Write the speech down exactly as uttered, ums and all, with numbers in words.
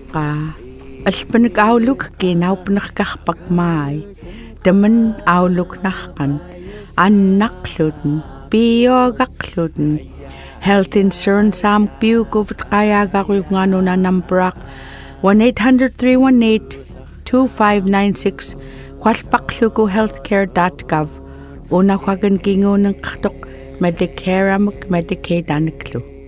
ka alpanik auluk ki naupnak kahpak mai daman auluk nahkan annakluden biogakluden health insurance am piu govt kaya garu ngano na number one eight hundred three one eight two five nine six kwalpaklugo healthcare dot gov una kwagan gingo ng ktok Medicare amok Medicaid anaklu.